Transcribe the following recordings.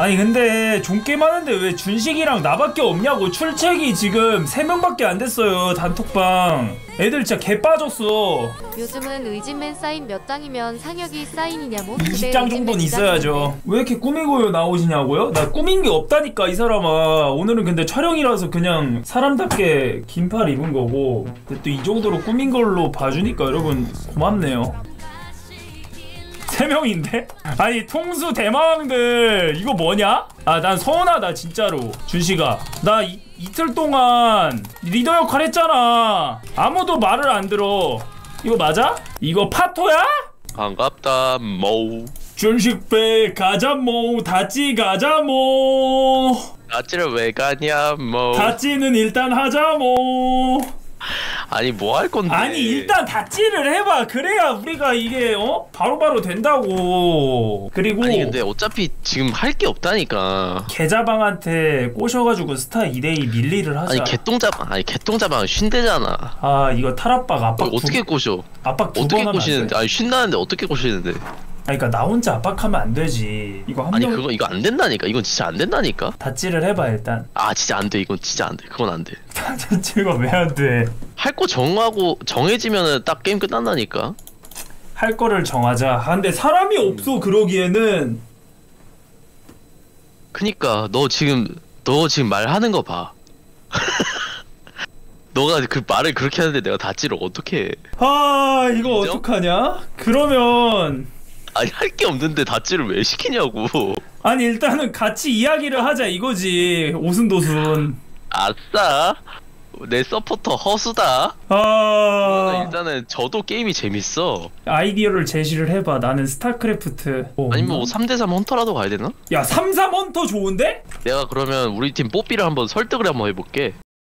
아니 근데 존게임 하는데 왜 준식이랑 나밖에 없냐고. 출첵이 지금 3명밖에 안 됐어요 단톡방. 애들 진짜 개 빠졌어. 요즘은 의진맨 사인 몇 장이면 상혁이 사인이냐고? 20장 정도는 있어야죠. 왜 이렇게 꾸미고 나오시냐고요? 나 꾸민 게 없다니까 이 사람아. 오늘은 근데 촬영이라서 그냥 사람답게 긴팔 입은 거고, 또 이 정도로 꾸민 걸로 봐주니까 여러분 고맙네요. 3명인데? 아니 통수 대마왕들 이거 뭐냐? 아 난 서운하다 진짜로. 준식아 나 이틀 동안 리더 역할 했잖아. 아무도 말을 안 들어. 이거 맞아? 이거 파토야? 반갑다 모. 준식배 가자 모. 다찌 가자 모. 다찌를 왜 가냐 모. 다찌는 일단 하자 모. 아니 뭐 할 건데? 아니 일단 다찌를 해봐. 그래야 우리가 이게 바로바로 된다고. 그리고 아니 근데 어차피 지금 할 게 없다니까. 개자방한테 꼬셔가지고 스타 2대2 밀리를 하자. 아니 개똥자방 쉰대잖아. 아 이거 탈압박 압박 어떻게 꼬셔? 압박 2번 어떻게 하면 꼬시는데? 아니 쉰다는데 어떻게 꼬시는데? 아니 그니까 나 혼자 압박하면 안 되지. 이거 한 아니 명 이거 안 된다니까. 이건 진짜 안 된다니까. 다찌를 해봐 일단. 아 진짜 안 돼. 이건 진짜 안 돼. 그건 안 돼. 다찌가 왜 안 돼? 할 거 정해지면은 딱 게임 끝난다니까. 할 거를 정하자. 아, 근데 사람이 없어 그러기에는. 그니까 너 지금 말하는 거 봐. 너가 그 말을 그렇게 하는데 내가 다찌를 어떻게 해? 아 이거 인정? 어떡하냐? 그러면 아니 할 게 없는데 다찌를 왜 시키냐고. 아니 일단은 같이 이야기를 하자 이거지. 오순도순. 아싸 내 서포터 허수다. 아 일단은 저도 게임이 재밌어. 아이디어를 제시를 해봐. 나는 스타크래프트. 아니면 뭐 3대3 헌터라도 가야 되나? 야 3-3 헌터 좋은데? 내가 그러면 우리 팀 뽀삐를 한번 설득을 한번 해볼게.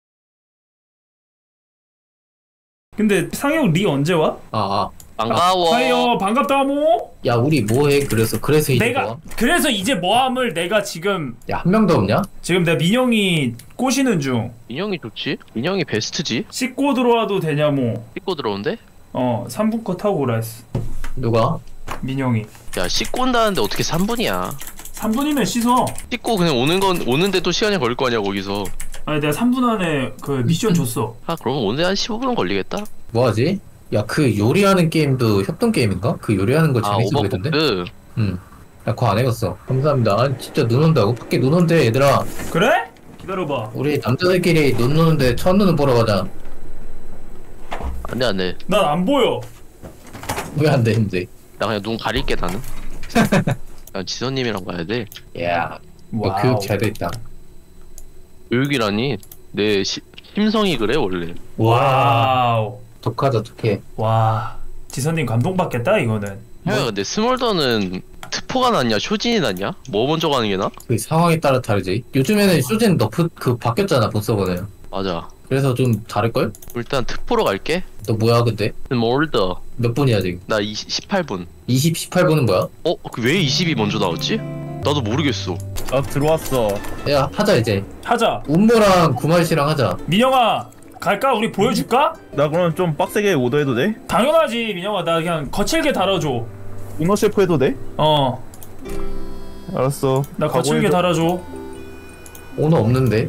근데 상혁 리 언제 와? 반가워. 하이요 반갑다 모. 야 우리 뭐해? 그래서 이제 내가 뭐야? 그래서 이제 모함을 내가 지금 야 한 명도 없냐? 지금 내가 민영이 꼬시는 중. 민영이 좋지? 민영이 베스트지? 씻고 들어와도 되냐 모. 씻고 들어온대? 3분 컷 하고 오라 했어. 누가? 민영이. 야 씻고 온다는데 어떻게 3분이야? 3분이면 씻어. 씻고 그냥 오는데 또 시간이 걸릴 거 아니야 거기서. 아니 내가 3분 안에 그 미션 줬어. 아 그러면 오는데 한 15분은 걸리겠다? 뭐하지? 야 그 요리하는 게임도 협동 게임인가? 그 요리하는 거 재밌어 보이던데? 오버쿠크. 야 그거 안 해봤어. 감사합니다. 아, 진짜 눈 온다고? 밖에 눈 온대 얘들아. 그래? 기다려봐. 우리 남자들끼리 눈 오는데 첫눈을 보러 가자. 안돼 난 안 보여. 왜 안 되는데? 나 그냥 눈 가릴게 나는. 난 지선님이랑 가야 돼. 야 너 와우. 교육 잘 됐다. 교육이라니 내 심성이 그래 원래. 와우. 독하다 독해. 와. 지선님 감동받겠다 이거는. 야 근데 스몰더는 트포가 낫냐 쇼진이 낫냐? 뭐 먼저 가는 게 나? 그 상황에 따라 다르지. 요즘에는 쇼진 너프 그 바뀌었잖아 보서버는. 맞아. 그래서 좀 다를걸? 일단 트포로 갈게. 너 뭐야 근데? 스몰더. 몇 분이야 지금? 나 18분. 18분은 뭐야? 왜 20이 먼저 나왔지? 나도 모르겠어. 나 들어왔어. 야 하자 이제. 하자. 운모랑 구말씨랑 하자. 민영아 갈까? 우리 보여줄까? 나 그럼 좀 빡세게 오더해도 돼? 당연하지 민영아. 나 그냥 거칠게 달아줘. 오너 셰프 해도 돼? 알았어. 나 거칠게 각오해줘. 달아줘. 오너 없는데.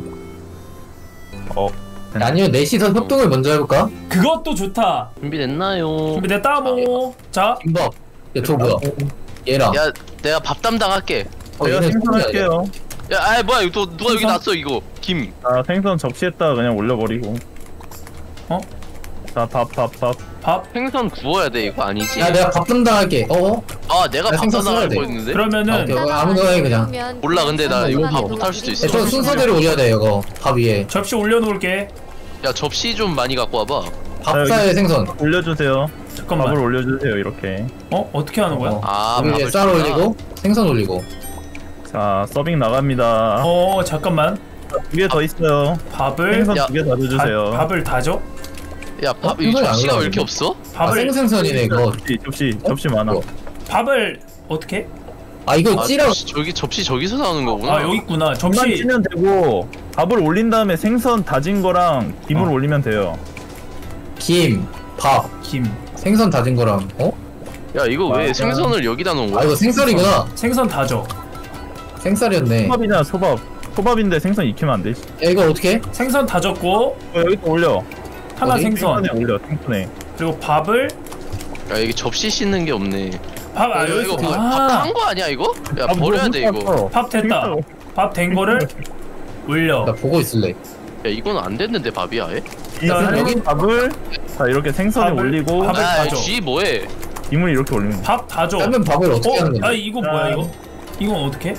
아니면 넷이서 협동을 먼저 해볼까? 그것도 좋다. 준비됐나요? 준비됐다 모. 자 김밥. 야 저거 뭐야? 얘랑. 야 내가 밥 담당할게. 내가 얘네 생선할게요. 야 아 뭐야 이거 누가 여기 생선? 놨어 이거 김. 아 생선 접시에다가 그냥 올려버리고. 어? 자 밥. 밥? 생선 구워야 돼 이거 아니지? 야 내가 밥 담당할게. 아 내가 나 밥 생선 써야 담당할 돼. 거였는데? 그러면은 오케이. 아무거나 해, 그냥. 몰라, 근데 나 이거 밥 못할 수도 있어. 저 순서대로 올려야 돼 이거 밥 위에. 접시 올려놓을게. 야 접시 좀 많이 갖고 와봐. 밥사에 생선. 올려주세요. 잠깐만. 밥을 올려주세요 이렇게. 어떻게 하는 거야? 아 위에 밥을 쌀 주구나. 올리고 생선 올리고. 자 서빙 나갑니다. 잠깐만. 2개 더 있어요. 밥을 생선 야, 2개 더 넣어주세요. 밥을 다져? 야 밥, 이 생선이 안 접시가 왜 올라가네. 이렇게 없어? 밥을 생선이네 이거. 접시 많아. 뭐? 밥을 어떻게? 아 이거 아, 찌라. 접시 저기서 나오는 거구나. 여기 있구나. 밥만 접시. 찌면 되고 밥을 올린 다음에 생선 다진 거랑 김을 올리면 돼요. 김, 밥, 김. 생선 다진 거랑. 야 이거 왜 맞아. 생선을 여기다 놓은 거야? 아 이거 생선이구나. 생선 다져. 생쌀이었네. 초밥이냐 초밥. 초밥인데 생선 익히면 안 돼. 야 이거 어떻게 해? 생선 다졌고 여기 또 올려. 하나 어디? 생선 생선에 올려. 생선에. 그리고 밥을 야 이게 접시 씻는 게 없네. 아 이거 여기서 밥한 거 아니야 이거? 야 아, 버려야 돼 이거. 뭐 밥 됐다. 밥 된 거를 올려. 나 보고 있을래. 야 이건 안 됐는데 밥이 아예? 이 여기? 밥을 자 이렇게 생선에 밥을- 올리고 밥을- 야 가져. G 뭐해? 김을 이렇게 올리면 돼. 밥 다 줘. 짜면 밥을 어떻게 하는 건데? 아 이거 뭐야 이거? 이건 어떻게?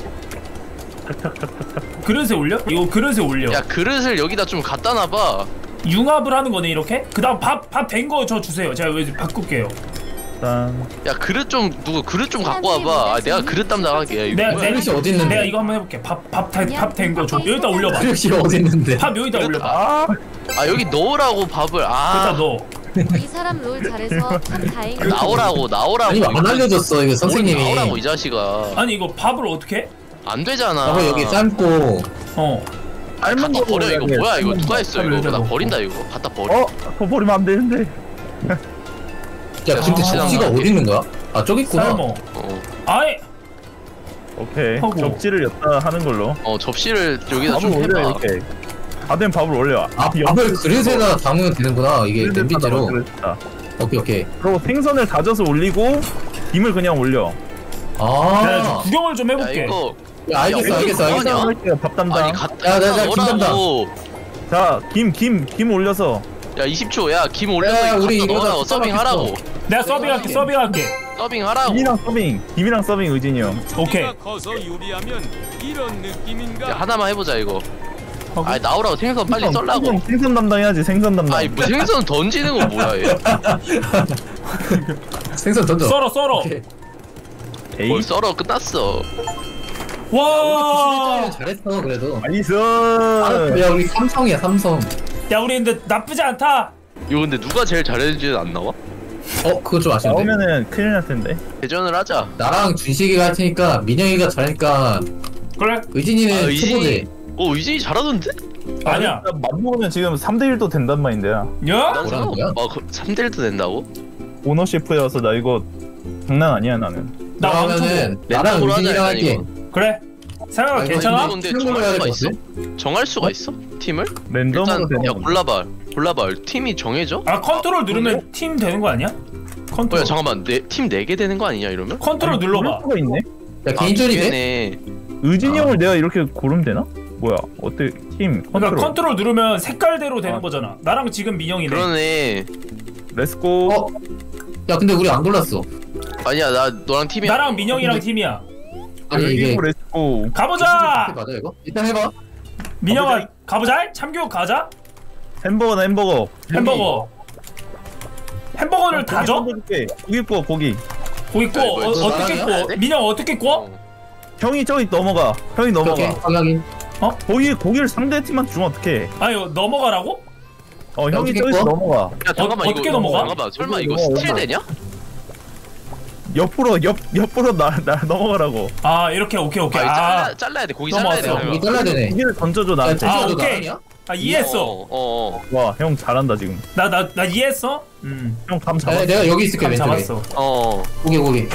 그릇에 올려? 이거 그릇에 올려. 야 그릇을 여기다 좀 갖다 놔봐. 융합을 하는 거네 이렇게? 그다음 밥 된 거 저 주세요. 제가 여기 바꿀게요. 짠. 야 그릇 좀 누구 그릇 좀 갖고 와봐. 아, 내가 그릇 담당할게. 야, 이거 내가 뭐야? 그릇이 어디 있는데? 내가 이거 한번 해볼게. 밥 된 거 줘. 여기다 올려봐. 그릇이 어디 있는데? 밥 여기다 그릇- 올려봐. 아, 아 여기 넣으라고 밥을. 여기다 아 넣어. 이 사람 롤 잘해서 참 다행이다. 나오라고. 아니 안 알려줬어 이거 선생님이. 나오라고 이 자식아. 아니 이거 밥을 어떻게 해? 안 되잖아. 밥을 여기 삶고. 어. 아니 갖다 삶은 버려 이거 거를 뭐야 이거 삶은 누가 했어 밥을 이거 여기다 나 넣고. 버린다 이거 갖다 버려. 어? 그거 버리면 안 되는데. 야 근데 아, 접시가 나는 어디 있는 거야? 아 저기 있구나. 삶어. 어, 아예 오케이. 하고. 접시를 였다 하는 걸로. 접시를 여기다 좀 밥을 올려 해봐. 이렇게. 다 된 밥을 올려. 아 밥을 그릇에다 담으면 되는구나. 이게 냄비째로. 그랬다. 오케이 오케이. 그리고 생선을 다져서 올리고 김을 그냥 올려. 내가 좀 아. 구경을 좀 야 해볼게. 이거 야 알겠어 야, 알겠어 이거 알겠어. 뭐하냐? 할게요. 밥 담당. 아니 갖다 야, 나 넣으라고. 자, 김 올려서. 야 20초 야 김 올려서 야, 이거 우리 갖다 이거다 넣어라고 서빙하라고. 내가 서빙할게. 서빙하라고. 김이랑 서빙 의진이 형. 오케이. 커서 요리하면 이런 느낌인가? 야 하나만 해보자 이거. 하고. 아니 나오라고 생선 빨리 썰라고. 생선 담당해야지. 생선 담당. 아니 뭐 생선 던지는 건 뭐야 얘? 생선 던져. 썰어. 오케이. 에이. 뭘 썰어 끝났어. 와. 잘했어 그래도. 나이스. 야 우리 삼성이야 삼성. 야 우리 근데 나쁘지 않다. 이거 근데 누가 제일 잘했는지는 안 나와? 그거 좀 아쉬운데. 나오면은 큰일 날 텐데. 대전을 하자. 나랑 준식이가 할 테니까 민영이가 잘하니까 그래? 의진이는 초보지. 의진이 잘하던데? 아니야. 맞먹으면 지금 3대1도 된단 말인데요. 야? 난 뭐라는 거야? 3대1도 된다고? 오너 셰프여서 나 이거 장난 아니야 나는. 나 왕초보. 그러면은 나랑 랜덤으로 하자, 의진이랑 일단 할게. 이거. 그래? 생각 아니, 괜찮아? 근데 팀으로 해야 정할 될 수가 것 있어? 정할 수가 있어? 팀을? 랜덤으로 일단 되는 야 거. 골라봐. 팀이 정해져? 아 컨트롤 누르면 팀 되는 거 아니야? 야 컨트롤. 잠깐만 팀 4개 되는 거 아니냐 이러면? 컨트롤 눌러봐. 수가 있네. 야 개인전이 돼? 되네. 의진이 형을 내가 이렇게 고르면 되나? 뭐야? 어때? 팀 컨트롤. 그러니까 컨트롤 누르면 색깔대로 되는 아. 거잖아. 나랑 지금 민영이네. 그러네. 렛츠고. 야 근데 우리 안 골랐어. 아니야 나 너랑 팀이야. 나랑 민영이랑 팀이야. 아니 이게 렛츠고. 가보자. 맞아 이거? 일단 해봐. 민영아 가보자. 참교육 가자. 햄버거나 햄버거. 햄버거. 햄버거를 다 줘? 고기 구워 고기. 고기 구워. 야, 이거 이거 어떻게 나랑이야? 구워? 민영 어떻게 구워? 형이 저기 넘어가. 형이 오케이 넘어가. 확인. 고기를 상대팀한테 주면 어떡해? 아니 넘어가라고? 형이 어떻게 저기서 구워? 넘어가. 야 잠깐만 어떻게 이거 넘어가? 잠깐만 설마 이거 넘어가, 스틸 넘어가. 되냐? 옆으로 날 넘어가라고. 아 이렇게 오케이. 아니, 아, 잘라야 돼. 고기 넘어왔어. 잘라야 돼. 고기 잘라야 되네. 고기를 던져줘 나한테. 아, 너 오케이. 나랑이야? 아 이해했어. 어. 와, 형 잘한다 지금. 나 이해했어? 형 감 잡았어. 야, 내가 여기 있을게 감 왼쪽에. 잡았어. 고기.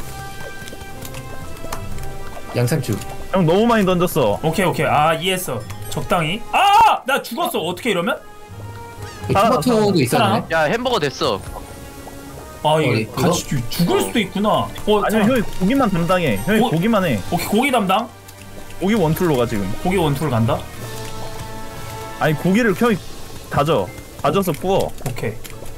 양상추. 형 너무 많이 던졌어. 오케이. 아 이해했어. 적당히. 아! 나 죽었어. 어떻게 이러면? 토마토도 있었네. 야 햄버거 됐어. 아 이거 어디, 같이 죽을 수도 있구나. 아니 잠깐. 형이 고기만 담당해. 형이 고- 고기만 해. 오케이 고기 담당. 고기 원툴로 가 지금. 고기 원툴 간다. 아니 고기를 형이 다져서 구워. 오케이.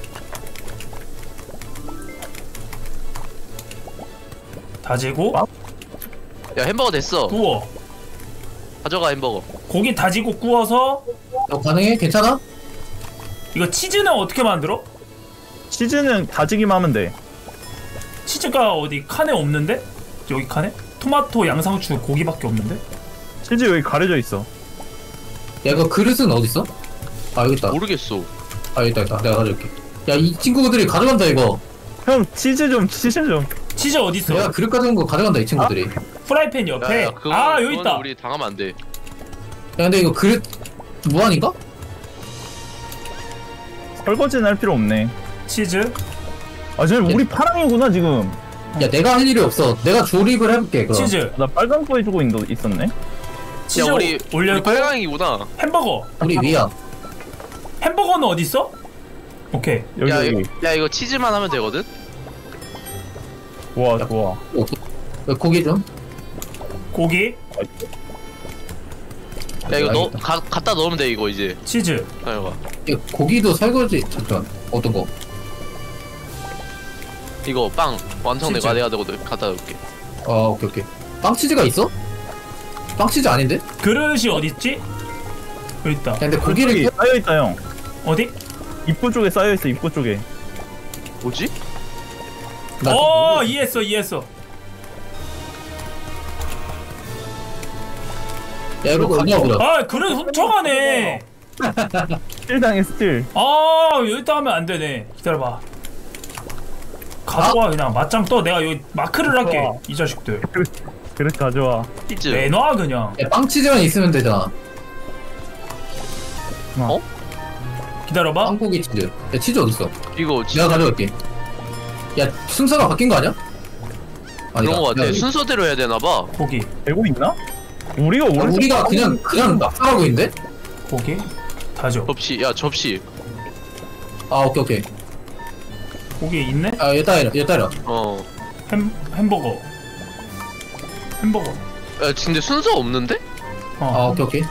다지고 와? 야 햄버거 됐어. 구워. 가져가 햄버거. 고기 다지고 구워서 가능해? 괜찮아? 이거 치즈는 어떻게 만들어? 치즈는 다지기만 하면 돼. 치즈가 어디 칸에 없는데? 여기 칸에? 토마토, 양상추, 고기밖에 없는데? 치즈 여기 가려져 있어. 야 이거 그릇은 어디 있어? 아 여기 있다. 모르겠어. 아 여기 있다. 내가 가져올게. 야 이 친구들이 가져간다 이거. 형 치즈 좀. 치즈 어디 있어? 내가 그릇 가져온 거 가져간다 이 친구들이. 야 프라이팬 옆에. 아 여기 있다. 우리 당하면 안 돼. 근데 이거 그릇 무한인가? 설거지는 할 필요 없네. 치즈. 아 지금 우리 파랑이구나 지금. 야 내가 할 일이 없어. 내가 조립을 해볼게 그럼. 치즈. 나 빨간 거 해주고 있었네. 치즈 야 우리 올려. 빨강이구나. 햄버거. 우리 위야. 햄버거는 어디 있어? 오케이. 여기 야, 여기. 야 이거 치즈만 하면 되거든? 좋아 좋아. 고기 좀. 고기, 야 이거 알겠다. 갖다 넣으면 돼 이거 이제. 치즈. 아이고. 이거 고기도 설거지. 잠깐. 어떤 거? 이거 빵 완성 치즈. 내가 갖다 놓을게. 오케이 오케이. 빵치즈가 있어? 빵치즈 아닌데? 야, 그릇이 어디 있지? 여기 있다. 근데 여기 고기를 쌓여 있다 형. 어디? 입구 쪽에 쌓여 있어 입구 쪽에. 뭐지? 이해했어. 야 이거 가져와보자. 아, 그릇 훔쳐가네. 스틸 당해 스틸. 아, 여기다 하면 안 되네. 기다려봐. 가져와 그냥 맞짱 떠. 내가 여기 마크를 할게. 좋아. 이 자식들. 그릇 가져와. 치즈. 내놔 그냥. 야 빵치즈만 있으면 되잖아. 기다려봐. 빵고기 치즈. 야 치즈 어딨어? 이거 내가 가져갈게. 야 순서가 바뀐 거 아니야? 아니다. 그런 거 같아. 야, 순서대로 해야 되나 봐. 고기, 되고 있나? 우리가 야, 오른쪽 우리가 그냥 낙살하고 있는데? 고기. 다져. 접시. 어. 오케이. 고기 있네? 얘 따라. 어. 햄버거. 야 근데 순서 없는데? 오케이.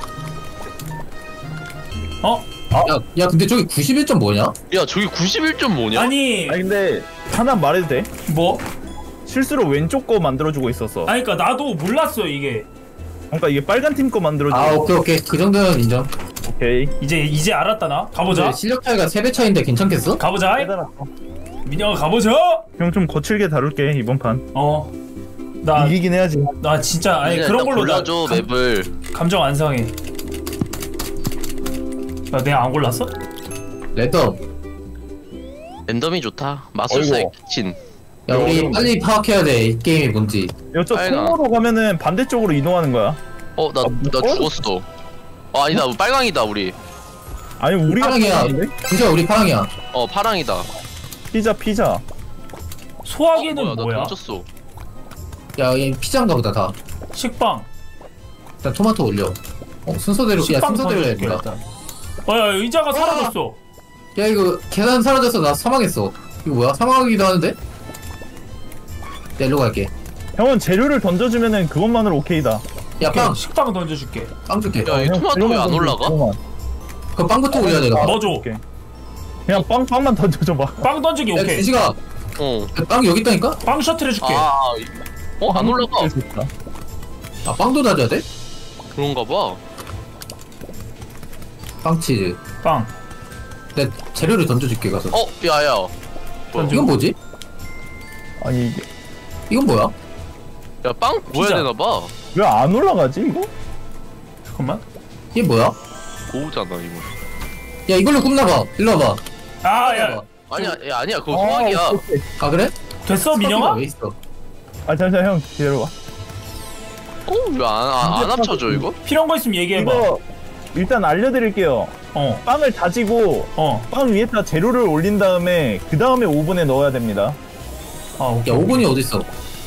어? 야 근데 저기 91점 뭐냐? 야 저기 91점 뭐냐? 아니 아니 근데 하나 말해도 돼? 뭐? 실수로 왼쪽 거 만들어주고 있었어. 아니 그니까 나도 몰랐어 이게. 그러니까 이게 빨간 팀 거 만들어주고. 오케이. 그 정도는 인정. 오케이. 이제 알았다 나. 가보자. 근데 실력 차이가 3배 차이인데 괜찮겠어? 가보자. 깨달았어. 민영아 가보자. 형 좀 거칠게 다룰게 이번 판. 나 이기긴 해야지. 진짜 아니 이제 그런 딱 걸로 나 골라줘 맵을. 감정 안 상해. 내가 안 골랐어? 레더. 랜덤이 좋다. 마술사의 어이구. 키친. 야 우리 빨리 파악해야 돼. 이 게임이 뭔지. 이쪽 빨강. 통로로 가면은 반대쪽으로 이동하는 거야. 나 죽었어. 아니다 빨강이다 우리. 아니 우리가 파랑이야. 파랑인데? 진짜 우리 파랑이야. 파랑이다. 피자. 소화기는 나 뭐야? 던졌어. 야, 얘 피자인가 보다 다. 식빵. 일단 토마토 올려. 순서대로 순서대로 해야 던져줄게, 된다. 일단. 야 의자가 사라졌어. 야 이거 계단 사라져서 나 사망했어. 이거 뭐야? 사망하기도 하는데? 야 일로 갈게. 형은 재료를 던져주면은 그것만으로 오케이다. 야 오케이, 빵! 식빵 던져줄게. 빵 줄게. 야, 이 형 토마토 재료만 왜 안 던져, 올라가? 재료만. 그럼 빵부터 올려야 되나? 너 줘. 오케이. 그냥 빵만 던져줘봐. 빵 던지기 야 오케이. 주시가 빵 여기 있다니까? 빵 셔틀 해줄게. 안 올라가. 빵도 다져야 돼? 그런가 봐. 빵치즈. 빵. 내 재료를 던져줄게 가서. 야야. 던져. 이건 뭐지? 아니 이게 이건 뭐야? 야, 빵 구워야 피자. 되나 봐. 왜 안 올라가지 이거? 잠깐만. 이게 뭐야? 고우잖아, 이거. 야 이걸로 꿈나봐. 일로 와봐. 야 아니야, 그거 소화기야. 오케이. 아 그래? 됐어 민영아? 왜 있어? 아 잠시만 형 기다려봐. 왜 안 합쳐져, 이거? 필요한 거 있으면 얘기해봐. 이거 일단 알려드릴게요. 빵을 다지고 빵 위에다 재료를 올린 다음에 그 다음에 오븐에 넣어야 됩니다. 오케이. 야 5분이 어딨어?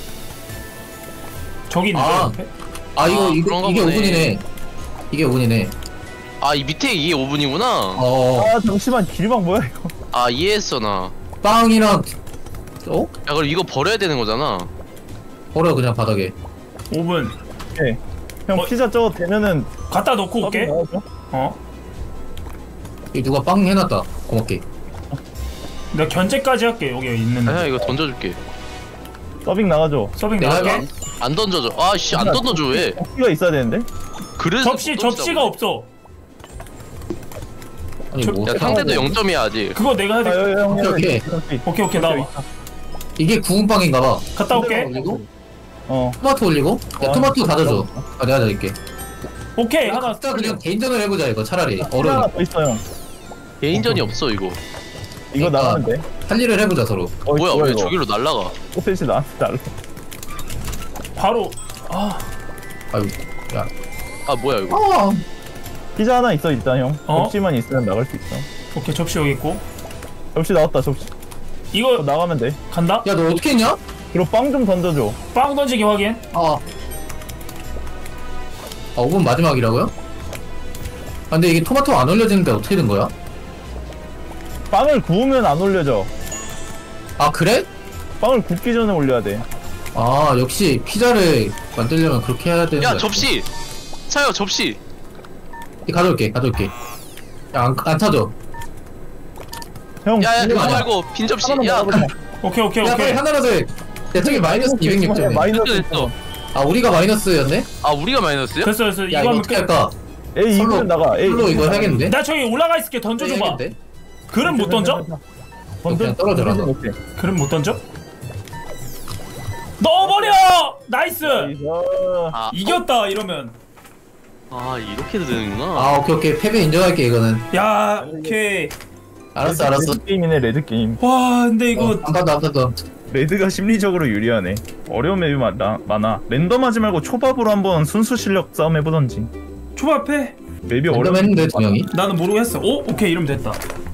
저기 있는데 아. 옆에? 그런가 이게 보네. 5분이네. 이게 5분이네. 이 밑에 이게 5분이구나. 아 잠시만 길막 뭐야 이거? 이해했어, 나. 빵이랑 야, 그럼 이거 버려야 되는 거잖아. 버려 그냥 바닥에. 5분. 오케이. 형 피자 저거 되면은 갖다 놓고 올게. 넣어줘. 이 누가 빵 해놨다. 고맙게. 내가 견제까지 할게. 여기 있는. 야, 이거 던져줄게. 서빙 나가줘. 서빙 내가 나갈게. 해봐. 안 던져줘. 안 던져줘, 왜? 접시가 있어야 되는데? 그래서 접시가 없어. 아니 뭐 야, 상대도 0점이야, 아직. 그거 내가 해야 돼. 형 오케이. 오케이 나와. 이게 구운 빵인가봐. 갔다 올게. 올리고 어. 토마토 올리고. 야 토마토 닫아줘. 내가 닫을게. 오케이 하나. 각자 그냥 개인전을 해보자 이거 차라리. 하나 어려워. 더 있어 형. 개인전이 없어, 이거. 이거 그러니까. 나가면 돼. 할 일을 해보자 서로. 뭐야, 왜 이거. 저기로 날라가? 소세지 나한테 달라. 바로. 아유. 야. 뭐야, 이거. 피자 하나 있어 일단 형. 어? 접시만 있으면 나갈 수 있어. 오케이 접시 여기 있고. 접시 나왔다 접시. 이거 나가면 돼. 간다. 야 너 어떻게 했냐? 그리고 빵 좀 던져줘. 빵 던지기 확인. 5분 마지막이라고요? 아, 근데 이게 토마토 안 올려지는데 어떻게 된 거야? 빵을 구우면 안 올려져. 아, 그래? 빵을 굽기 전에 올려야 돼. 아, 역시 피자를 만들려면 그렇게 해야 되는 야 거야. 접시. 사요 접시. 가져올게. 야, 안 타져. 형. 야야 이거 아니야. 말고 빈 접시. 하나만 야 나가보자. 오케이 오케이 야, 빨리 오케이. 하나라도 해. 야, 저기 마이너스 206점이네. 마이너스 됐어. 아, 우리가 마이너스였네? 아 우리가 마이너스야? 됐어 됐어. 야, 이거 이거 하면 어떻게 끝. 할까? 에이 이기면 나가. 에이 풀로 이거 해야겠는데? 나 저기 올라가 있을게. 던져줘봐. 해야겠는데? 그럼 못 던져? 그냥 떨어져라, 너. 오케이. 그럼 못 던져? 넣어버려! 나이스! 아, 이겼다 이러면. 아 이렇게도 되는구나. 아, 오케이. 패배 인정할게, 이거는. 야 오케이. 알았어. 레드 게임이네 레드 게임. 와 근데 이거 안 받아. 레드가 심리적으로 유리하네. 어려운 맵이 많아. 랜덤하지 말고 초밥으로 한번 순수 실력 싸움 해보던지. 초밥해. 맵이 어려운. 랜덤했는데, 두 명이? 나는 모르고 했어. 오 오케이 이러면 됐다.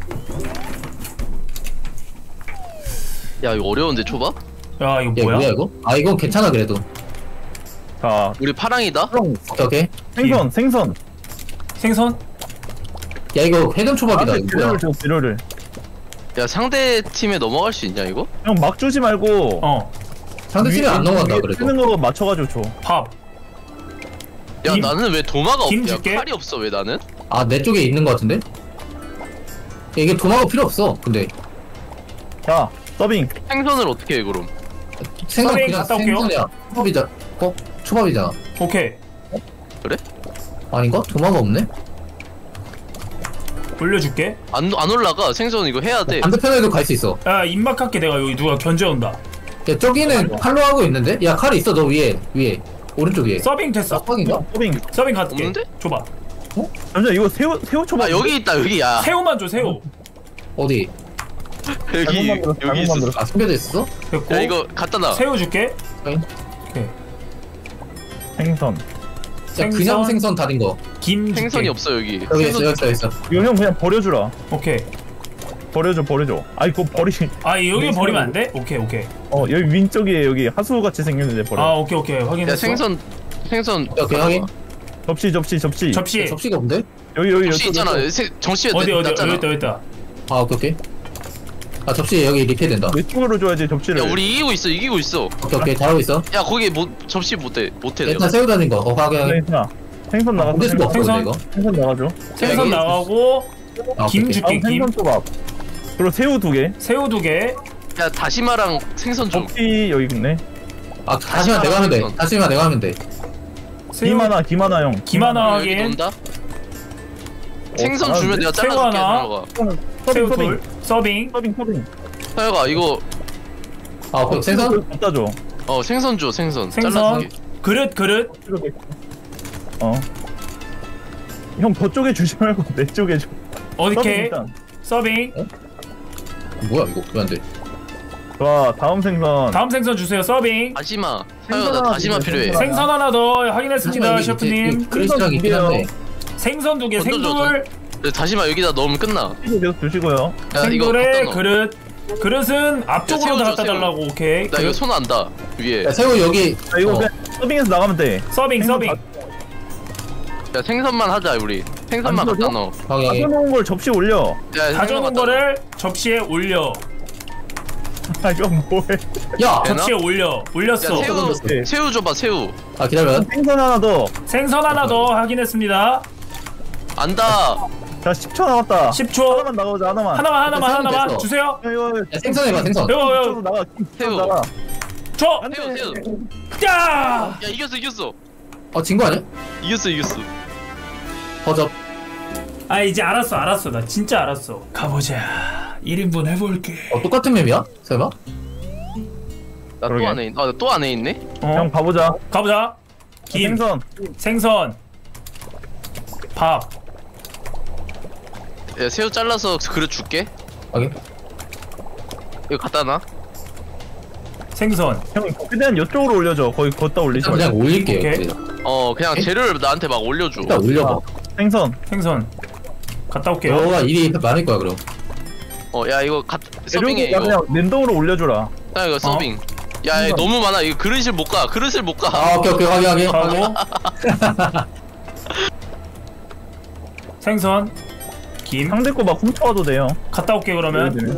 야 이거 어려운데 초밥? 야 이거 야, 뭐야? 뭐야, 이거? 아, 이건 괜찮아, 그래도. 자 우리 파랑이다? 오케이. 생선. 생선? 야, 이거 회전 초밥이다, 이거 뭐야? 재료를 줘 재료를. 야 상대 팀에 넘어갈 수 있냐 이거? 형 막 주지 말고. 어. 상대 팀이 안 넘어간다, 그래도. 쓰는 거 맞춰가지고 줘. 밥. 야 김- 나는 왜 도마가 김 없냐? 줄게. 칼이 없어 왜 나는? 아, 내 쪽에 있는 거 같은데? 야, 이게 도마가 필요 없어, 근데. 자 서빙. 생선을 어떻게 해 그럼? 생선 서빙 그냥 갔다 올게요. 생선이야. 초밥이잖아. 오케이. 아닌가? 도마가 없네? 올려줄게. 안 올라가 생선 이거 해야 돼. 반대편에도 갈 수 있어. 야 입막할게. 내가 여기 누가 견제온다. 야, 저기는 칼로 하고 있는데? 야, 칼이 있어, 너 위에. 오른쪽 위에. 서빙 됐어. 빡빡인가? 서빙. 서빙 갈게. 없는데? 줘봐. 잠시만 이거 새우 초밥. 아 여기 있다 여기 야 새우만 줘 새우. 어디? 여기 잘못 여기 있어. 만들었어. 아, 숨겨져 있었어? 됐고. 야 이거 갖다 놔. 새우 줄게. 응. 오케이. 생선. 야, 그냥 생선 달인 거. 김 줄게. 생선이 없어 여기. 여기 있어, 여기 있어. 이거 형 그냥 버려주라. 오케이. 버려줘. 아이 그거 버리시. 아 여기 네, 버리면 새우. 안 돼? 오케이 오케이. 여기 윈쪽에 여기 하수 같이 생겼는데 버려. 아 오케이 확인했어. 야 생선 오케이, 확인. 접시. 접시. 접시가 없는데? 여기 접시 있잖아. 정시에 어디 여기 놨잖아. 있다. 아, 오케이. 아, 접시 여기 리필 된다. 왼쪽으로 줘야지 접시를. 야 우리 이기고 있어. 오케이, 잘하고 있어. 야 거기 접시 못해 내가. 일단 새우 다닌 거. 확인. 생선. 생선 나가서 옮길 수가 없어, 생선. 근데 이거. 생선 나가줘. 생선 여기- 나가고 아, 김 오케이. 줄게. 김. 생선 초밥. 그리고 새우 2개. 새우 2개. 야 다시마랑 생선 좀. 접시 여기 있네. 아, 다시마 내가 하면 돼. 다시마 내가 하면 돼. 새우 김 하나 형. 김 하나 여기 확인. 논다. 생선 잘하는데? 주면 내가 새우 잘라줄게. 하나. 사여가. 새우 서빙. 둘. 서빙. 사여가 이거 아, 오케이. 생선? 갖다 줘. 생선 줘 생선. 생선. 잘라줄게. 그릇. 형 저쪽에 주지 말고 내 쪽에 줘. 서빙 오케이. 일단. 서빙. 뭐야, 이거? 왜 안 돼? 좋아 다음 생선. 다음 생선 주세요. 서빙. 다시마. 생선 사여가 하나 다시마 주세요, 필요해. 생선. 생선 하나 더 확인했습니다, 셰프님. 그릇이랑 있긴 한데. 생선 2개. 던져줘, 생돌. 다시마 여기다 넣으면 끝나. 계속 주시고요. 야 이거 생돌에 갖다 넣어. 그릇. 그릇은 앞쪽으로 새우 줘, 갖다 새우. 달라고. 오케이. 나 이거 손 안다 위에. 야, 새우 여기. 자 이거 그냥 서빙해서 나가면 돼. 서빙. 야 생선만 하자 우리. 생선만 안 갖다 뜯어져? 넣어. 가져놓은 걸 접시 올려. 야 가져온 거를 접시에 올려. 아 이거 뭐해? 야! 되나? 접시에 올렸어. 야 네. 새우 줘봐 새우. 아, 기다려. 생선 하나 더. 생선 하나 더 확인했습니다. 안다. 자 10초 남았다. 10초. 하나만 나가보자 하나만. 하나만 됐어. 주세요. 이거 야, 생선 해봐, 생선. 이거 이쪽으로 나가. 새우. 나가. 줘. 안 돼. 새우. 야! 야 이겼어. 진 거 아니야? 이겼어. 허접. 아 이제 알았어. 나 진짜 알았어. 가보자. 1인분 해볼게. 똑같은 맵이야? 설마? 나 또 그러게. 안에 있. 나 또 안에 있네. 형 가보자. 가보자. 김, 생선, 밥. 야 새우 잘라서 그릇 줄게. 확인. 이거 갖다 놔. 생선. 형 최대한 이쪽으로 올려줘. 거의 걷다 올리지 일단 말고. 그냥 올릴게요. 오케이. 그냥 재료를 나한테 막 올려줘. 일단 올려봐. 생선. 갔다 올게요. 너가 일이 많을 거야, 그럼. 야 이거 서빙해 재료가 이거. 그냥 랜덤으로 올려줘라. 야 이거 서빙. 야, 야 너무 많아. 이거 그릇을 못 가. 그릇을 못 가. 아 오케이 확인. 가고 생선 김 상대 거 막 훔쳐와도 돼요. 갔다 올게 그러면.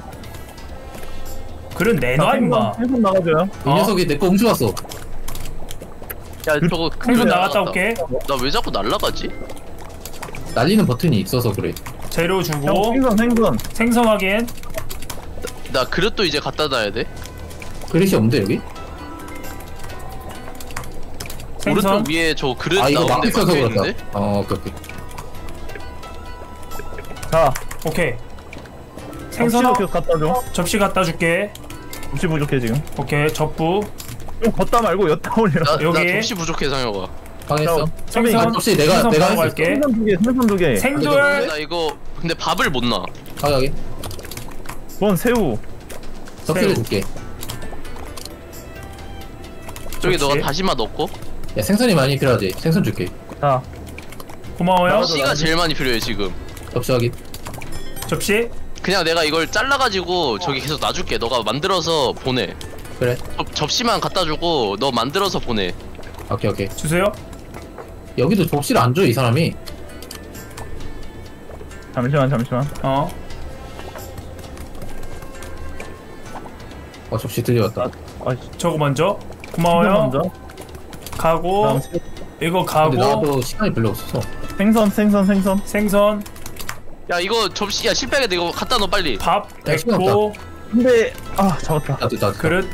그릇 내놔 임마. 생선 나가줘요. 이 녀석이 내 거 훔쳐왔어. 야, 저거 생선 나갔다 올게. 나 왜 자꾸 날라가지? 날리는 버튼이 있어서 그래. 재료 형, 주고 생선. 생선 확인. 나 그릇도 이제 갖다 놔야 돼. 그릇이 없는데 여기? 생선 오른쪽 위에 저 그릇 아 이거 나오는데 막 있어서 박혀 그렇다. 있는데? 오케이. 자, 오케이. 생선 접시 갖다 줘. 접시 갖다 줄게. 접시 부족해 지금. 오케이 접부. 좀 걷다 말고 엿다 올려. 나 여기. 접시 부족해 상혁아. 방했어. 생선 아, 접시 내가 생선 내가 바로 했어. 갈게. 생선 두 개. 생돌 나 이거 근데 밥을 못 놔. 여기 그건 새우. 접시를 새우. 줄게. 저기 접시. 너가 다시마 넣고. 야 생선이 많이 필요하지. 생선 줄게. 자, 고마워요. 씨가 제일 많이 필요해 지금. 접시 확인. 접시 그냥 내가 이걸 잘라가지고 저기 계속 놔줄게. 너가 만들어서 보내. 그래. 접시만 갖다 주고 너 만들어서 보내. 오케이. 주세요. 여기도 접시를 안 줘 이 사람이. 잠시만. 접시 들려왔다. 저거 먼저. 생선 고마워요. 먼저. 가고 다음 새우. 이거 근데 가고 나도 시간이 별로 없어서. 생선. 생선 야 이거 접시 야 실패하게 돼. 이거 갖다 넣어 빨리. 밥 야, 시간 됐고 근데 잡았다. 나도. 그릇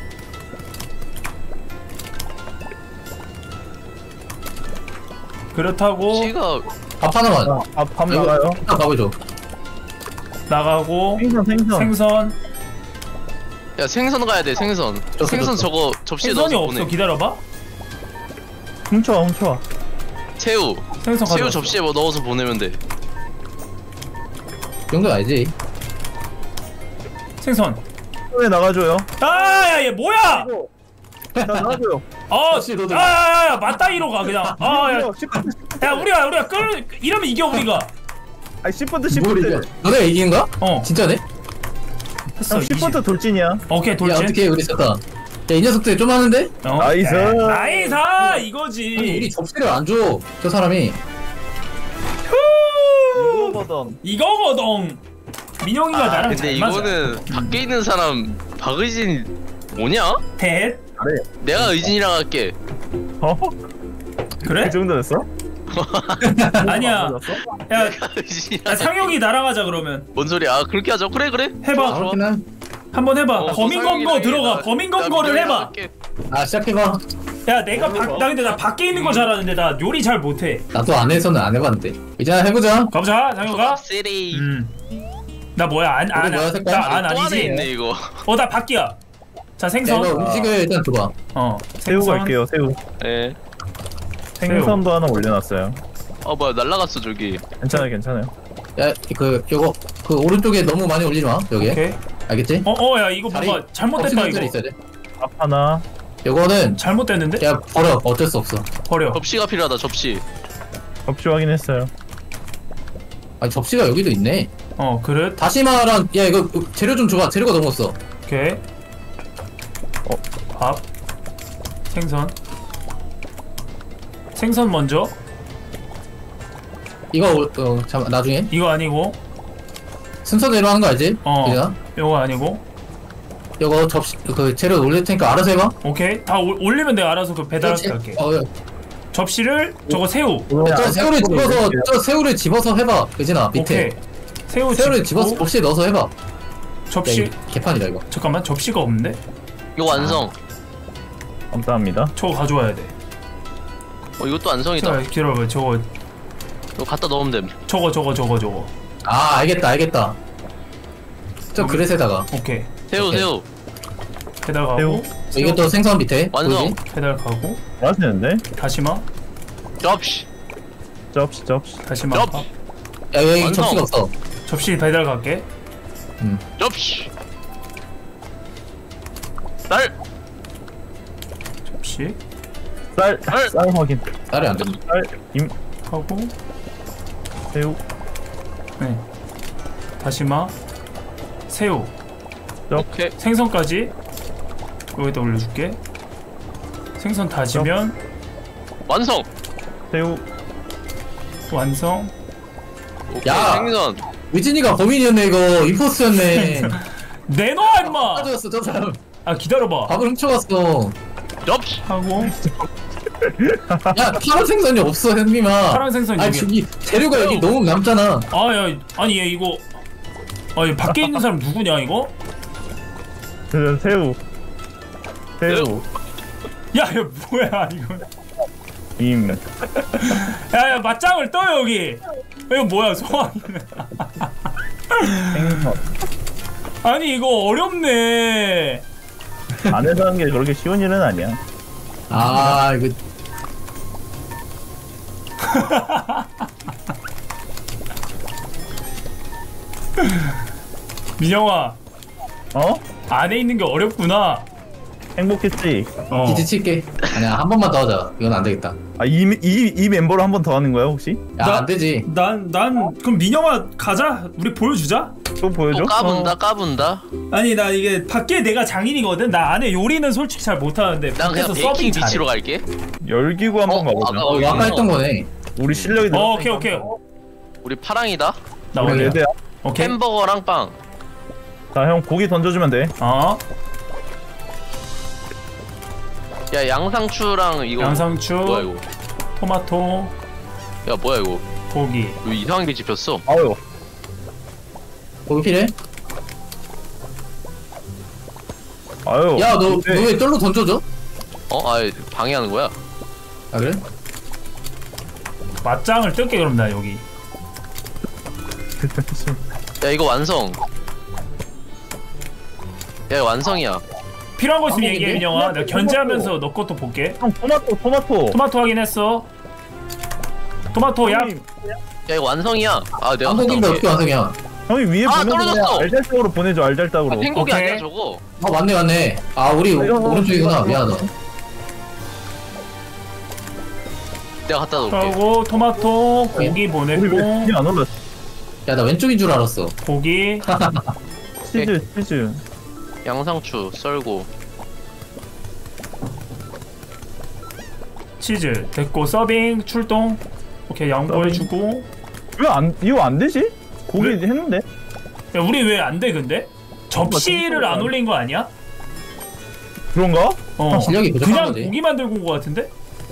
그릇하고 씨가 밥 하나만. 밥 나가요. 일단 밥을 줘. 나가고 생선. 생선 야 생선 가야 돼 생선. 생선 저거 접시에 생선이 넣어서 없어. 보내. 기다려봐. 훔쳐와. 새우. 생선 새우 가져왔어. 접시에 뭐 넣어서 보내면 돼. 이 정도 알지. 생선. 왜 나가줘요? 아야얘 뭐야? 자, 나가줘요. 접시 너도. 야야야 맞다이로 가 그냥. 아야 야 10분. 우리가 끌 이러면 이겨 우리가. 아니 10분도 뭘 10분도. 이겨? 너네가 이긴 거야? 어 진짜네? 했어. 형 10분도 돌진이야. 오케이 야 돌진. 어떻게 우리 졌다. 야 이 녀석들 좀 하는데? 어? 나이스. 나이스 아니 우리 이거지. 접시를 안 줘. 저 사람이. 이거거든. 이거거든. 민영이가 나랑 근데 잘 맞아. 이거는 밖에 있는 사람 박의진 뭐냐? 대 내가 의진이랑 할게. 그래? 그 정도 됐어? 아니야. 야, 의진이랑. 야 상혁이 나랑 하자 그러면. 뭔 소리야? 그렇게 하자. 그래. 해봐. 그렇긴 한. 한번 해봐. 어, 범인 검거 들어가. 범인 검거를 해봐. 아 시작해봐. 야 내가 나 근데 나 밖에 있는 거 잘하는데 나 요리 잘 못해. 나도 안에서는 안 해봤는데. 이제 해보자. 가보자 상혁아. 쓰리. 나 뭐야 우리 뭐야, 색깔? 안 또 안에 아니지. 있네 이거. 나 밖이야. 자 야, 생선. 이거 음식을 일단 줘봐. 새우 생선. 갈게요. 새우. 예. 생선도 하나 올려놨어요. 뭐야 날라갔어 저기. 괜찮아요. 야, 요거 오른쪽에 너무 많이 올리지 마. 여기에. 오케이. 알겠지? 야 이거 뭔가 자리 잘못됐다 있어야 이거. 돼. 밥 하나. 요거는 잘못됐는데? 야 버려. 어쩔 수 없어. 버려. 접시가 필요하다 접시. 접시 확인했어요. 아니 접시가 여기도 있네. 그릇. 다시마랑 야 이거 재료 좀 줘봐. 재료가 너무 없어. 오케이. 밥. 생선 먼저. 이거 잠깐 나중에 이거 아니고. 순서대로 하는 거 알지? 그냥 이거 아니고. 요거 접시 재료 올릴 테니까 알아서 해봐. 오케이. 다 올리면 내가 알아서 그 배달할게. 할게. 접시를 저거 새우. 저 새우를 집어서 해봐. 그지나 밑에. 오케이. 새우를 새우를 집어서 접시에 넣어서 해봐. 야, 접시. 이거 개판이다 이거. 잠깐만 접시가 없는데? 이거 완성. 감사합니다. 저거 가져와야 돼. 이것도 완성이다. 자, 기다려봐. 저거 이거 갖다 넣으면 됨. 저거. 아 알겠다. 저 그릇에다가 오케이. 새우 오케이. 새우. 배달 가고. 이게 또 생선 밑에 완성. 보이지? 배달 가고. 맛있는데? 다시마. 접시. 접시. 다시마. 접. 밥. 야 여기 완성. 접시가 없어. 접시 배달 갈게. 접시. 쌀. 접시 쌀 확인. 쌀이 안 된다. 하고. 새우. 네. 다시마. 새우. 오케이. 생선까지. 여기다 올려줄게. 생선 다지면 완성. 새우. 완성. 오케이, 야! 생선. 위진이가 범인이었네 이거. 임포스였네. 내놔 임마. 가져갔어 저 사람. 아 기다려봐. 밥을 훔쳐갔어. 접시. 하고 야 파란 생선이 없어 형님아. 파란 생선 아니 여기. 저기 재료가 여기 너무 남잖아. 아야 아니 얘 이거. 아얘 밖에 있는 사람 누구냐 이거? 새우. 새우. 야야 뭐야 이거. 임. 야야 맞짱을 떠 여기. 이거 뭐야 소환이네. 생선. 아니 이거 어렵네. 안에서 하는 게 그렇게 쉬운 일은 아니야. 아 이거 민영아 어? 안에 있는 게 어렵구나. 행복했지? 기지 칠게. 아니야 한 번만 더 하자. 이건 안 되겠다. 아, 이 멤버로 한 번 더 하는 거야, 혹시? 야 안 되지. 난 그럼 민영아 가자. 우리 보여주자. 또 보여줘? 또 까분다 까분다. 아니 나 이게 밖에 내가 장인이거든. 나 안에 요리는 솔직히 잘 못하는데 난 그냥 밖에서 베이킹 잘해. 위치로 갈게. 열기구 한번 가보자. 아까 아까 했던 거네. 우리 실력이 오케이 오케이. 우리 파랑이다. 나 우리 어디야? 레드야. 오케이. 햄버거랑 빵. 자, 형 고기 던져주면 돼. 야 양상추랑 이거 양상추, 뭐야 이거? 토마토, 야 뭐야 이거? 고기. 왜 이상한 게 집혔어? 아유. 고기 필요해? 아유. 야 너 왜 똘로 던져줘? 어? 아 방해하는 거야? 아 그래? 맞짱을 뜰게 그럼 나 여기. 야 이거 완성. 야 이거 완성이야. 필요한 거 있으면 한국인데? 얘기해 민영아. 내가 견제하면서 너 것도 볼게. 형, 토마토. 토마토 확인했어. 토마토 약. 형이, 야 이거 완성이야. 아 내가 한국인데 갔다 올게. 어떻게 완성이야? 형이 위에 아, 보내서 그냥 떨어졌어. 알잘딱으로 보내줘, 알잘딱으로. 아, 팽고기 오케이. 아니야 저거. 아 맞네. 아 우리 오른쪽이구나. 미안하다. 내가 갖다 놓을게. 그리고 토마토 고기 우리 왜 보냈고 뒤에 안 올랐어? 야 나 왼쪽인 줄 알았어. 고기 치즈. 양상추 썰고. 치즈 됐고 서빙 출동. 오케이 양보해주고. 이거 안 되지? 고기 왜? 했는데? 야 우리 왜 안 돼 근데? 접시를 안 올린 거 아니야? 그런가? 어 실력이 부족한 그냥 거지. 고기만 들고 온 거 같은데?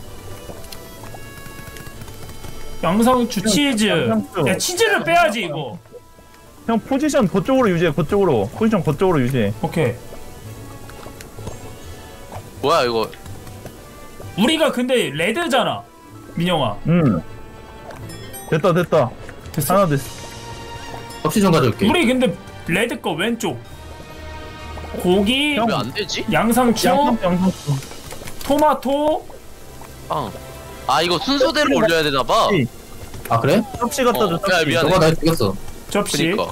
양상추 치즈. 양상추. 야 치즈를 빼야지 이거. 형 포지션 그쪽으로 유지해, 그쪽으로. 포지션 그쪽으로 유지해. 오케이. 뭐야 이거? 우리가 근데 레드잖아 민영아. 됐다. 됐어? 하나 됐어. 접시 좀 가져올게. 우리 근데 레드 거 왼쪽. 고기, 형. 왜 안 되지? 양상추, 양상추. 토마토. 빵. 아 이거 순서대로 올려야 되나 봐. 아 그래? 접시 갖다 줘, 야 접시. 미안해. 너가 날 죽였어. 접시. 그니까.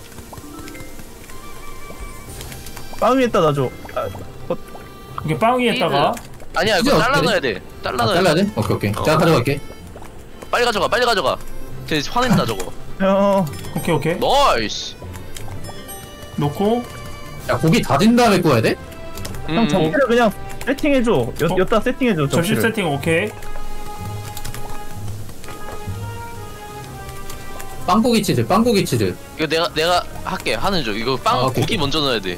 빵 위에다 놔줘. 이게 빵 위에다가. 아니야 치즈 이거 어떻게 잘라놔야 돼. 아, 잘라놔야 잘라야 돼. 돼? 오케이. 어. 제가 가져갈게. 빨리 가져가. 쟤 화낸다 저거. 형, 오케이. 나이스. 놓고. 야 고기 다진 다음에 구워야 돼? 형 접시를 그냥 세팅해줘. 여기다 세팅해줘, 접시 접시를. 세팅 오케이. 빵고기 치즈. 이거 내가 할게. 하는 중. 이거 빵 아, 오케이, 고기 오케이. 먼저 넣어야 돼.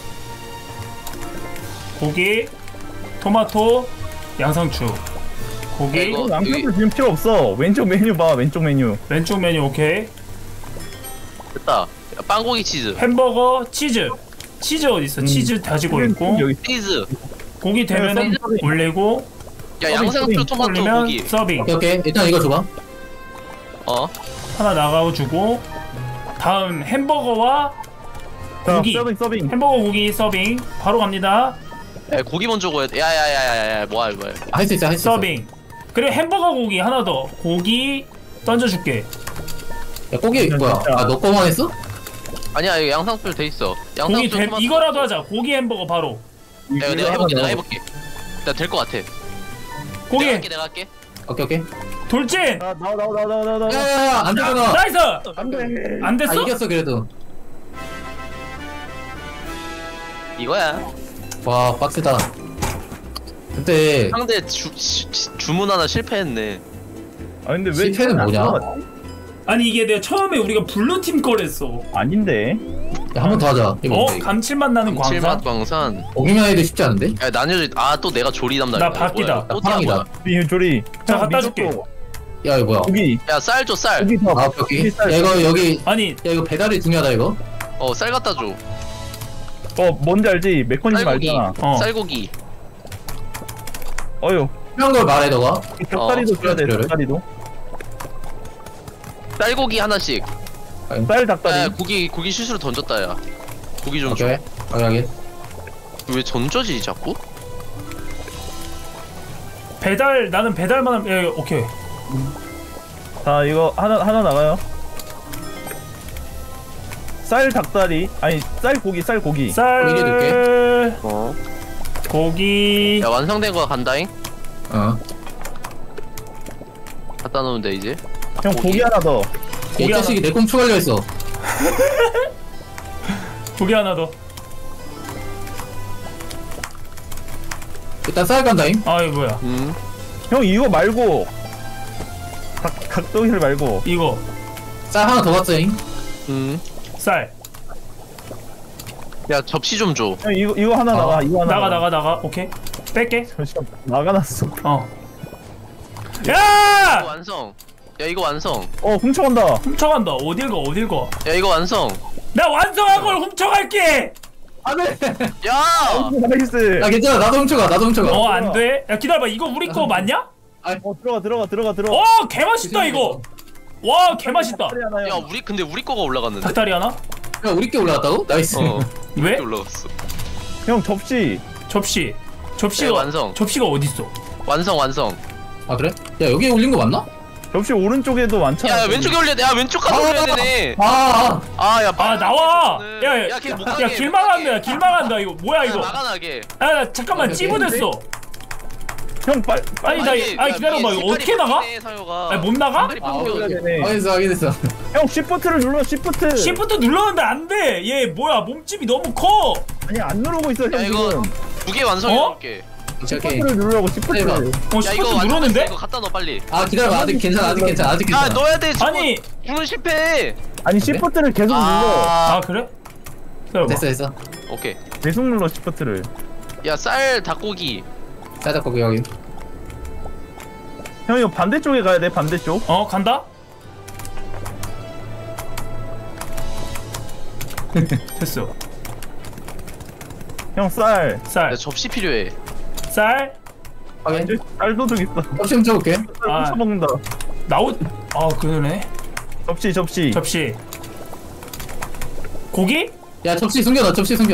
고기, 토마토, 양상추. 고기, 이거- 양상추 지금 필요 없어. 왼쪽 메뉴 봐, 왼쪽 메뉴. 왼쪽 메뉴 오케이. 됐다. 야, 빵고기 치즈. 햄버거, 치즈. 치즈 어디 있어? 치즈 다지고 있고. 여기 치즈. 고기 되면은 서빙. 올리고. 야 양상추 토마토 올리면 고기. 서빙. 오케이. 일단 이거 줘봐. 어. 하나 나가주고. 다음 햄버거와 자, 고기. 서빙. 햄버거 고기 서빙. 바로 갑니다. 야 고기 먼저 구워야 돼. 야야야야야 뭐야. 할 수 있어. 서빙. 그리고 햄버거 고기 하나 더. 고기 던져줄게. 야 고기 뭐야? 아 너 거만 했어? 아니야 이거 양상추 돼 있어. 고기 양상추 토마토. 이거라도 하자. 고기 햄버거 바로. 야, 이거 내가 해볼게. 나 될 것 같아. 고기 내가 할게. 오케이. 돌진. 나와. 야야야 안 되잖아. 나이스. 안돼. 안 아 됐어? 이겼어 그래도. 이거야. 와 빡세다. 그때 상대 주문 하나 실패했네. 아 근데 왜 실패는 안 뭐냐? 들어갔지? 아니 이게 내가 처음에 우리가 블루팀 거랬어. 아닌데. 한 번 더 하자. 이거 어? 뭔데, 이거? 감칠맛 나는 감칠맛 광산? 광산. 보기만 해도 쉽지 않은데? 야 나뉘어져. 또 내가 조리 담당. 나 바뀌다. 또 나 파랑이다. 뭐야? 이 조리. 자, 형, 갖다 미쳤고. 줄게. 야 이거 뭐야? 고기. 야 쌀 줘 쌀. 고기 더. 아 오케이. 고기 쌀. 야 이거 여기 아니 야 이거 배달이 중요하다 이거. 쌀 갖다 줘. 뭔지 알지? 메커니즘 쌀고기. 알잖아. 쌀고기. 어휴. 필요한 걸 말해 너가. 닭다리도 줘야 돼. 그래. 닭다리도. 쌀고기 하나씩. 쌀 야 닭다리. 고기 실수로 던졌다 야. 고기 좀 줘. 오케이. 오케이. 왜 던져지 자꾸? 배달 나는 배달만 하면 오케이. 자 이거 하나 나가요. 쌀 닭다리. 아니 쌀 고기. 고기 쌀 넣을게. 고기 야 완성된 거 간다잉. 어. 갖다 놓으면 돼 이제. 형 고기 하나 더. 이 자식이 내 꼼수 걸려 있어. 고기 하나 더. 일단 쌀 간다임. 아 이거 뭐야? 형 이거 말고 각도기를 말고. 이거 쌀 하나 더 갔어잉. 쌀. 야 접시 좀 줘. 형 이거 하나 나가. 이거 하나 나가. 오케이. 뺄게. 잠시만 나가놨어. 어. 이거 야! 완성. 야 이거 완성. 훔쳐간다. 훔쳐간다. 어딜 가? 야 이거 완성. 나 완성한 걸 훔쳐갈게. 안돼. 야. 나이스. 야 괜찮아. 나도 훔쳐가. 어, 안 돼. 야, 기다려봐. 이거 우리 거 맞냐? 들어가. 어, 개 맛있다 이거. 와, 개 맛있다. 야 근데 우리 거가 올라갔는데. 닭다리 하나? 야 우리 게 올라갔다고? 나이스. 왜? 이렇게 올라갔어. 형 접시. 접시가 네, 완성. 접시가 어디 있어? 완성. 아 그래? 야 여기에 올린 거 맞나? 접시 오른쪽에도 많잖아. 야 왼쪽에 올려야 돼. 야 왼쪽 가서 올려야 되네. 아. 야 아, 나와. 야 걔 못 가게. 야, 길 막았네. 길 막았다. 이거 뭐야 이거? 막아나게. 아, 나 잠깐만 오케이, 찌부됐어. 형 아니, 기다려봐. 이거 어떻게 나가? 아니, 못 나가? 확인했어. 형 시프트를 눌러. 시프트. 시프트 눌렀는데 안 돼. 얘 뭐야? 몸집이 너무 커. 아니 안 누르고 있어 형 야 이거 지금. 2개 완성해 어? 놓을게. 오케이. 시프트를 누르라고 시프트. 해봐. 어, 야 시프트 이거 눌렀는데? 완성했어. 이거 갖다 넣어 빨리. 아 기다려봐. 아직 괜찮아. 야 넣어야 돼. 아니. 주문 실패. 아니 시프트를 계속 눌러. 아, 그래? 기다려봐. 됐어. 오케이. 계속 눌러 시프트를. 야 쌀 닭고기. 살짝 거기 여기. 형 이거 반대쪽에 가야 돼. 반대쪽. 어, 간다. 됐어. 형 쌀. 야 접시 필요해. 쌀. 확인. 쌀 도둑 있어. 접시 훔쳐볼게. 아. 훔쳐 먹는다. 그러네. 접시. 고기? 야 접시 숨겨놔.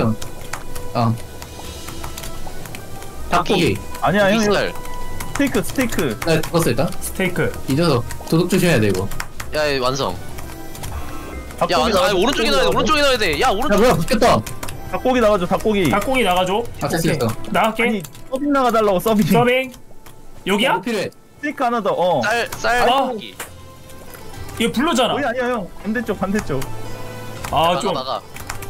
닭고기. 아니야 형 이거 쌀. 스테이크. 나 죽었어 일단. 스테이크. 이 녀석 도둑 조심해야 돼 이거. 야 완성. 야 닭고기 완성. 아니 오른쪽에 넣어야 돼. 오른쪽에 넣어야 돼. 야 야 오른쪽. 뭐야 붙겠다. 닭고기 나가줘. 닭고기. 닭고기 나가줘. 아 됐어. 나갈게. 아니 서빙 나가달라고 서빙. 서빙. 여기야? 뭐 필요해? 스테이크 하나 더. 쌀 아. 닭고기. 얘 불러잖아. 거기 아니야 형. 반대쪽. 아, 좀. 나가.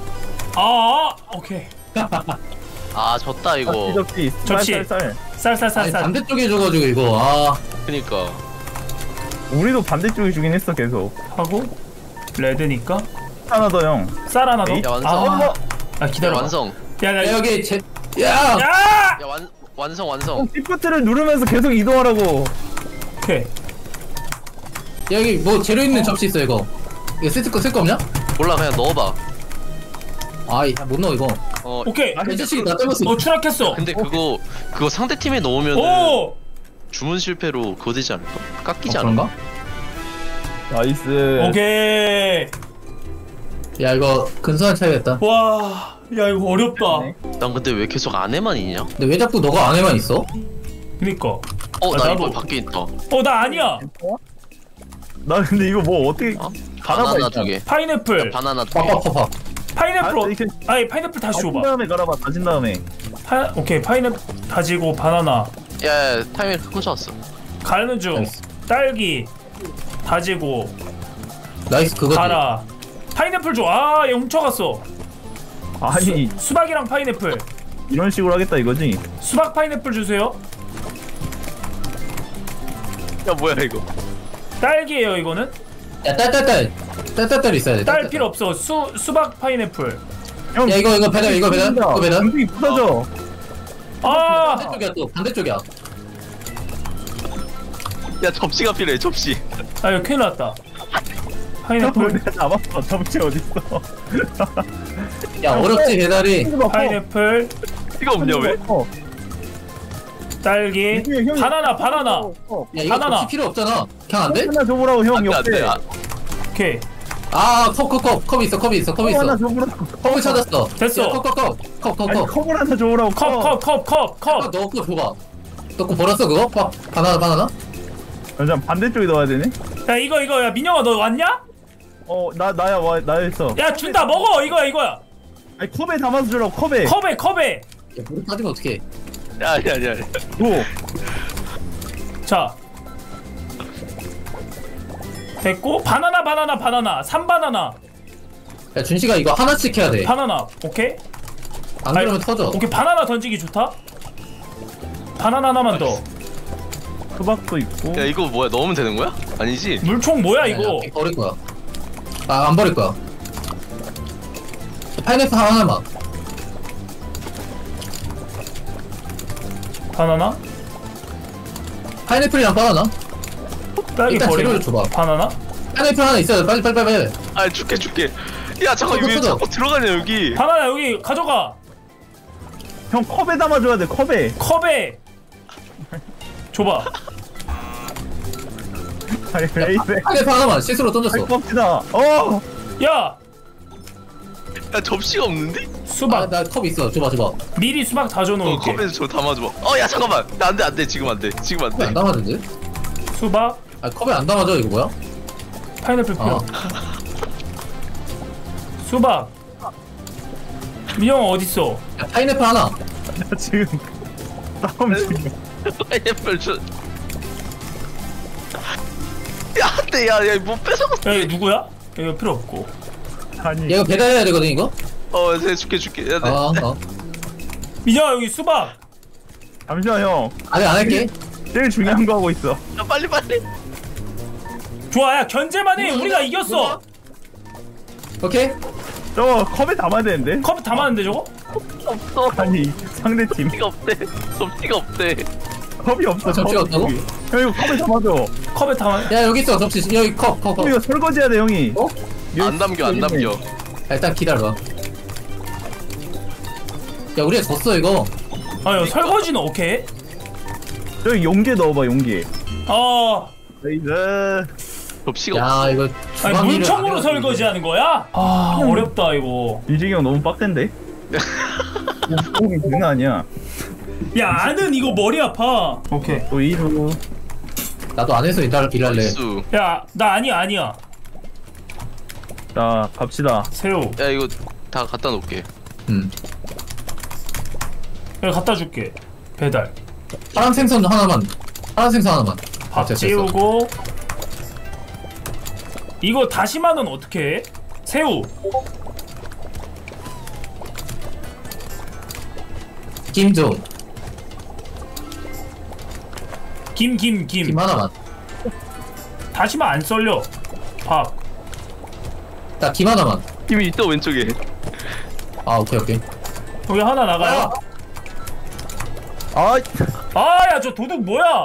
오케이. 아 졌다 이거. 접시. 쌀. 아니 반대쪽에 줘가지고 이거. 아. 그니까. 우리도 반대쪽에 주긴 했어 계속. 하고 레드니까 하나 더 형. 쌀 하나 더. 야 완성. 기다려. 완성. 야, 야 여기 야. 야! 야 완성. 형 시프트를 누르면서 계속 이동하라고. 오케이. 여기 뭐 재료 있는 접시 있어 이거. 이거 쓸 거 없냐? 몰라 그냥 넣어봐. 아이 못 넣어 이거. 오케이. 이 자식이 나 때렸어. 추락했어. 근데 그거 상대 팀에 넣으면 오! 주문 실패로 그거 되지 않을까? 깎이지 그런가? 나이스. 오케이. 야 이거 근소한 차이겠다. 와, 야 이거 어렵다. 난 근데 왜 계속 안에만 있냐? 근데 왜 자꾸 너가 안에만 있어? 그니까. 나 나도. 이거 밖에 있다. 나 아니야. 나 근데 이거 뭐 어떻게 바나나 있잖아. 2개. 파인애플. 바나나 2개. 팍팍팍팍. 파인애플. 이렇게 아니 파인애플 다시 다진 줘봐. 다음에 갈아봐. 다진 다음에. 오케이 파인애플 다지고 바나나. 야 타이밍 훔쳐왔어. 가는 중. 나이스. 딸기 다지고 나이스 그거지. 갈아. 파인애플 줘. 얘 훔쳐갔어. 아니 수박이랑 파인애플. 이런 식으로 하겠다 이거지? 수박 파인애플 주세요. 야 뭐야 이거? 딸기예요 이거는. 야 딸 있어야 돼. 딸 필요 없어. 수박 파인애플. 형, 야 이거 배달 이거 배달. 음식이 부서져. 아 반대쪽이야 또 반대쪽이야. 야 접시가 필요해 접시. 아 이거 큰일 났다. 파인애플. 내가 잡았어. 접시 어딨어? 야 어렵지 배달이. 파인애플. 이거 없냐 왜? 딸기. 바나나. 야 이거 바나나. 접시 필요 없잖아. 그냥 안 돼? 하나 줘보라고 형 안돼 옆에. 안돼. 오케이. 컵 있어. 컵 하나 줘보라고. 컵을 찾았어. 됐어. 아니 컵을 하나 줘보라고. 컵. 너 거 줘봐. 너 거 버렸어 그거? 바나나? 잠깐 반대쪽에 넣어야 되네. 야 이거 야 민영아 너 왔냐? 나야 했어. 야 준다 먹어 이거야. 아니 컵에 담아서 주라고 컵에. 컵에. 야 물을 빠지면 어떡해. 야야야. 줘. 자. 됐고 바나나 3바나나. 야 준식아 이거 하나씩 해야 돼. 바나나. 오케이. 안 그러면 터져. 오케이 바나나 던지기 좋다. 바나나 하나만 더. 수박도 있고. 야 이거 뭐야 넣으면 되는 거야? 아니지? 물총 뭐야 이거? 아니야, 버릴 거야. 안 버릴 거야. 파인애플 하나만. 바나나? 파인애플이랑 바나나? 딸기 일단 버리고. 재료를 줘봐. 바나나? 파인애플 하나 있어야 돼. 빨리. 아 줄게. 야 잠깐 터져, 왜 터져. 자꾸 들어가냐 여기? 바나나 여기 가져가. 형 컵에 담아줘야 돼 컵에. 컵에. 줘봐. 아니 왜 이래? 파인애플 하나만 실수로 던졌어. 컵이다. 야 야 접시가 없는데? 수박. 나 컵 있어. 줘봐. 미리 수박 다 줘놓을게. 컵에서 저 담아줘. 야 잠깐만. 나 안돼 지금 안돼 컵에 안 담아지는데? 수박. 컵에 안 담아져 이거 뭐야? 파인애플 필요. 어. 수박. 민영 어딨어? 야, 파인애플 하나. 나 지금 싸움 중이야. 파인애플 줘. 야 안돼 야못 뺏어. 야 이거 누구야? 이거 필요 없고. 아니 야, 이거 배달해야 되거든 이거? 내가 줄게. 야, 네. 민영아 여기 수박. 잠시만 형. 아니 안 할게. 제일 중요한 거 하고 있어. 야 빨리. 좋아 야 견제만 해. 우리가 이겼어. 오케이? 저거 컵에 담아야 되는데? 컵 담았는데 저거? 없어. 아니 상대 팀 접시가 없대. 컵이 없어. 접시가 컵이. 없다고? 형 이거 컵에 담아줘. 컵에 담아. 야 여기 있어 접시. 여기 컵. 형 이거 설거지해야 돼 형이. 어? 안 담겨. 야, 일단 기다려봐. 야 우리가 졌어 이거. 아유 설거지는 오케이. 저기 용기에 넣어봐 용기에. 레이저. 접시가 야 없어. 이거 아니 주방일을 물총으로 안 설거지하는 거야? 어렵다 이거. 인식이 형 너무 빡센데? 몸이 장난 아니야. 야 아는 이거 머리 아파. 오케이. 또 2루. 나도 안 해서 일할래. 수. 야 나 아니야. 자 갑시다. 새우. 야 이거 다 갖다 놓을게. 여기 갖다 줄게. 배달. 파란 생선 하나만. 밥 됐어. 지우고. 이거 다시마는 어떻게 해? 새우. 김 좀. 김. 하나만. 다시마 안 썰려. 밥. 나 김 하나만. 김이 있어 왼쪽에. 오케이. 여기 하나 나가요. 야 저 도둑 뭐야?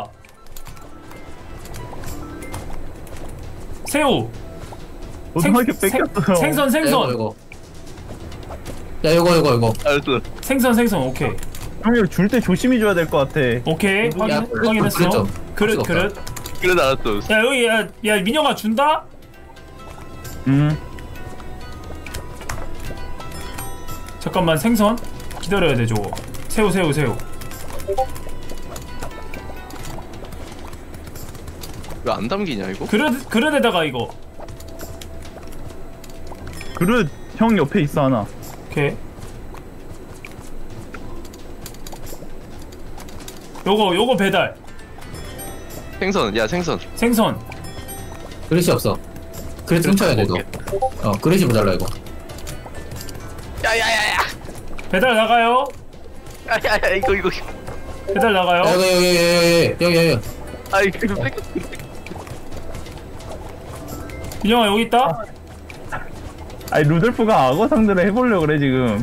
새우. 어떻게 뺏겼어요? 생선. 야 이거. 알았어. 생선 오케이. 형 이거 줄 때 조심히 줘야 될 것 같아. 오케이 확인했어. 그릇. 그래도 알았어. 야 여기 야 민영아 준다. 잠깐만 생선 기다려야 돼 저거. 새우. 왜 안 담기냐 이거? 그릇에다가 이거. 그릇 형 옆에 있어 하나. 오케이. 요거 배달. 생선. 그릇이 없어. 그릇 훔쳐야 돼 너. 그릇이 모자라 이거. 야야야야. 배달 나가요. 야야야 이거 배달 나가요. 여기. 아 이거 뺏겼. 민영아 여기 있다. 아니 루돌프가 악어 상대를 해보려고 그래 지금.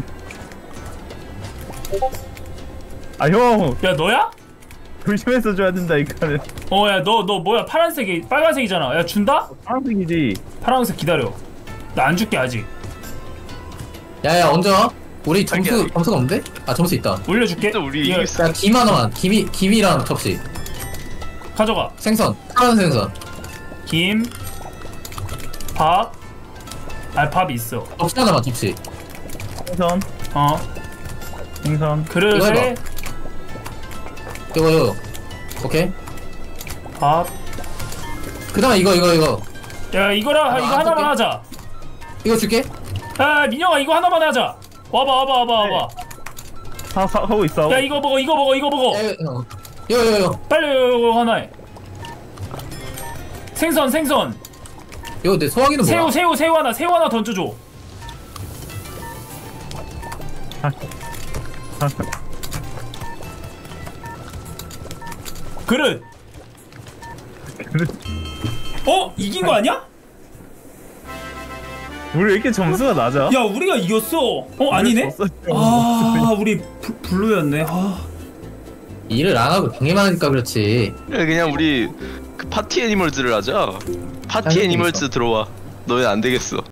아 형 야 너야? 조심해서 줘야 된다 이거는. 야 너 뭐야 파란색이 빨간색이잖아. 야 준다? 파란색이지. 파란색 기다려. 나 안 줄게 아직. 야야 언제 와? 우리 자기야. 점수가 없는데? 아 점수 있다. 올려줄게. 진짜 우리 이거 이길 수. 야 김 하나만. 김이랑 접시. 가져가. 생선. 파란 생선. 김, 밥. 밥 있어. 접시 하나만 접시. 생선. 생선. 이거 그릇에 해봐. 이거. 오케이. 밥. 그다음에 이거. 야 이거랑 이거 안 하나만 줄게. 하자. 이거 줄게. 야 민영아 이거 하나만 하자. 와봐. 하고 있어. 야 이거 먹어. 이거. 빨리 이거 하나 해. 생선. 이거 내 소화기는 뭐야? 새우 하나 던져줘. 그릇. 이긴 거 아니야? 우리 왜 이렇게 점수가 낮아? 야 우리가 이겼어. 아니네? 우리 블루였네. 일을 안 하고 방해만 하니까 그렇지. 그냥 우리 그 파티 애니멀즈를 하자. 파티 아니, 애니멀즈 들어와. 너희 안 되겠어.